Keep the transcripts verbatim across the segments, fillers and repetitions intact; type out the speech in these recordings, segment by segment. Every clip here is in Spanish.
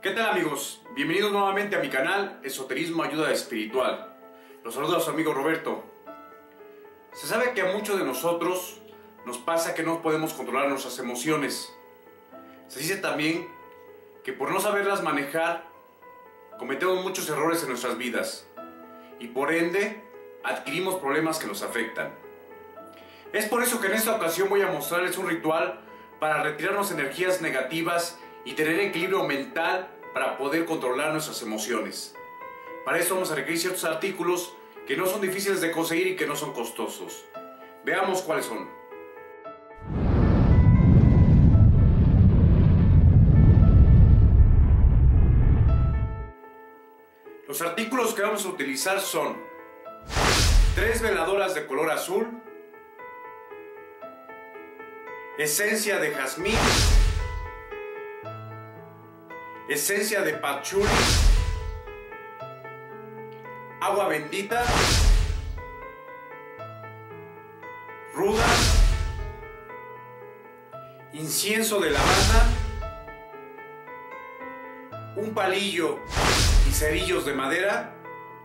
¿Qué tal, amigos? Bienvenidos nuevamente a mi canal Esoterismo Ayuda Espiritual. Los saluda a su amigo Roberto. Se sabe que a muchos de nosotros nos pasa que no podemos controlar nuestras emociones. Se dice también que por no saberlas manejar cometemos muchos errores en nuestras vidas y por ende adquirimos problemas que nos afectan. Es por eso que en esta ocasión voy a mostrarles un ritual para retirarnos energías negativas y tener equilibrio mental para poder controlar nuestras emociones. Para eso vamos a requerir ciertos artículos que no son difíciles de conseguir y que no son costosos. Veamos cuáles son. Los artículos que vamos a utilizar son tres veladoras de color azul, esencia de jazmín, esencia de patchouli, agua bendita, ruda, incienso de lavanda, un palillo y cerillos de madera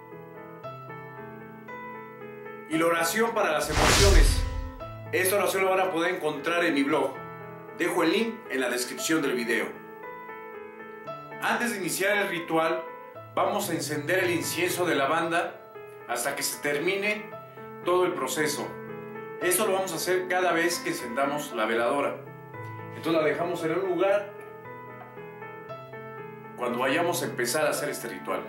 y la oración para las emociones. Esta oración la van a poder encontrar en mi blog. Dejo el link en la descripción del video. Antes de iniciar el ritual, vamos a encender el incienso de lavanda hasta que se termine todo el proceso. Esto lo vamos a hacer cada vez que encendamos la veladora. Entonces la dejamos en un lugar cuando vayamos a empezar a hacer este ritual.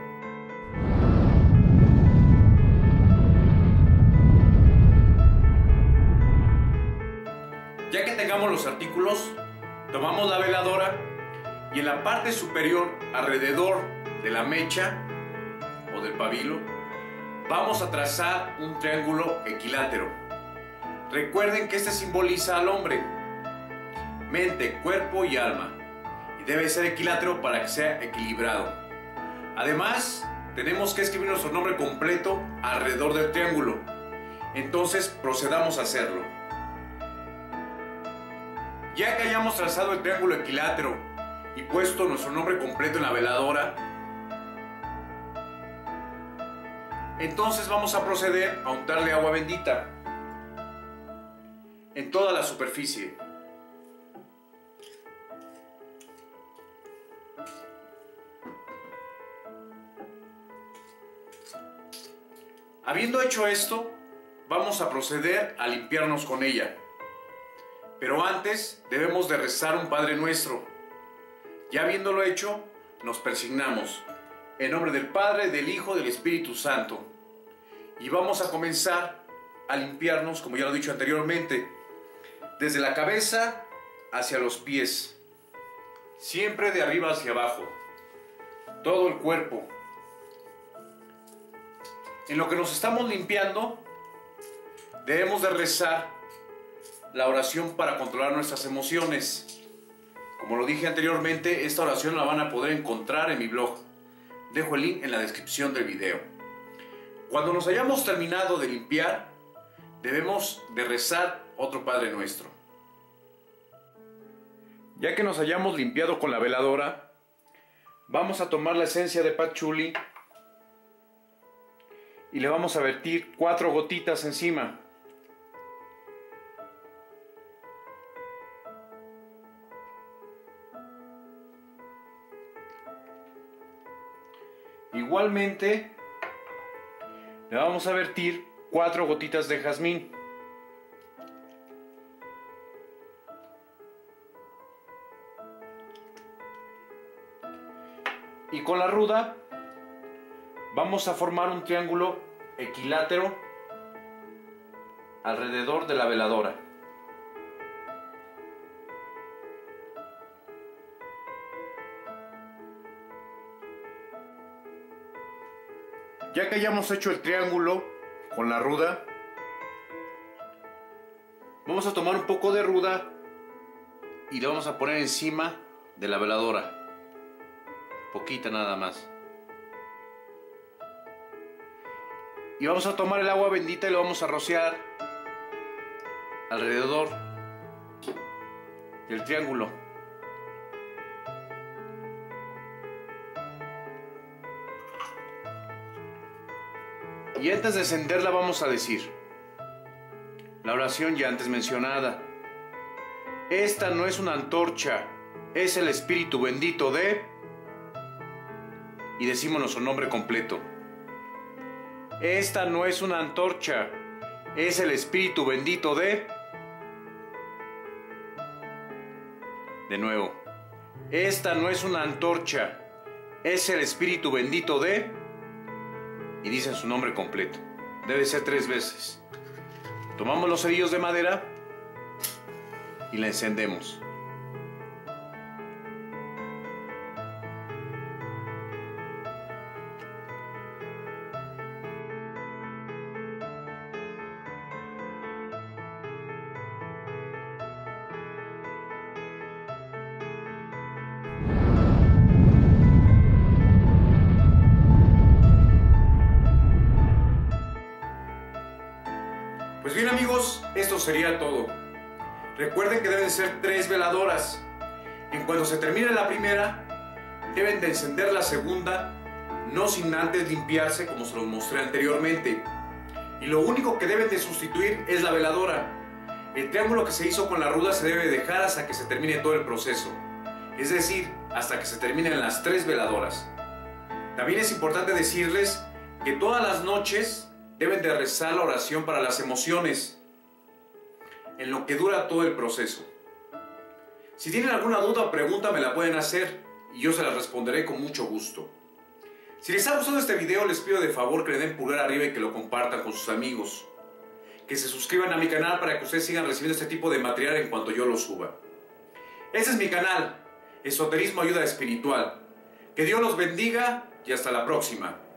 Ya que tengamos los artículos, tomamos la veladora y en la parte superior, alrededor de la mecha o del pabilo, vamos a trazar un triángulo equilátero. Recuerden que este simboliza al hombre, mente, cuerpo y alma, y debe ser equilátero para que sea equilibrado. Además, tenemos que escribir nuestro nombre completo alrededor del triángulo. Entonces, procedamos a hacerlo. Ya que hayamos trazado el triángulo equilátero y puesto nuestro nombre completo en la veladora, entonces vamos a proceder a untarle agua bendita en toda la superficie. Habiendo hecho esto, vamos a proceder a limpiarnos con ella. Pero antes debemos de rezar un Padre Nuestro. Ya habiéndolo hecho, nos persignamos en nombre del Padre, del Hijo, del Espíritu Santo. Y vamos a comenzar a limpiarnos, como ya lo he dicho anteriormente, desde la cabeza hacia los pies, siempre de arriba hacia abajo, todo el cuerpo. En lo que nos estamos limpiando, debemos de rezar la oración para controlar nuestras emociones. Como lo dije anteriormente, esta oración la van a poder encontrar en mi blog. Dejo el link en la descripción del video. Cuando nos hayamos terminado de limpiar, debemos de rezar otro Padre Nuestro. Ya que nos hayamos limpiado con la veladora, vamos a tomar la esencia de patchouli y le vamos a vertir cuatro gotitas encima. Igualmente, le vamos a vertir cuatro gotitas de jazmín. Y con la ruda vamos a formar un triángulo equilátero alrededor de la veladora. Ya que hayamos hecho el triángulo con la ruda, vamos a tomar un poco de ruda y le vamos a poner encima de la veladora. Poquita nada más. Y vamos a tomar el agua bendita y lo vamos a rociar alrededor del triángulo. Y antes de encenderla vamos a decir la oración ya antes mencionada. Esta no es una antorcha, es el Espíritu bendito de... Y decimos nuestro nombre completo. Esta no es una antorcha, es el Espíritu bendito de... De nuevo. Esta no es una antorcha, es el Espíritu bendito de... Y dicen su nombre completo. Debe ser tres veces. Tomamos los cerillos de madera y la encendemos. Pues bien amigos, esto sería todo. Recuerden que deben ser tres veladoras. En cuanto se termine la primera, deben de encender la segunda, no sin antes limpiarse como se los mostré anteriormente. Y lo único que deben de sustituir es la veladora. El triángulo que se hizo con la ruda se debe dejar hasta que se termine todo el proceso. Es decir, hasta que se terminen las tres veladoras. También es importante decirles que todas las noches deben de rezar la oración para las emociones, en lo que dura todo el proceso. Si tienen alguna duda o pregunta me la pueden hacer y yo se las responderé con mucho gusto. Si les ha gustado este video les pido de favor que le den pulgar arriba y que lo compartan con sus amigos. Que se suscriban a mi canal para que ustedes sigan recibiendo este tipo de material en cuanto yo lo suba. Este es mi canal, Esoterismo Ayuda Espiritual. Que Dios los bendiga y hasta la próxima.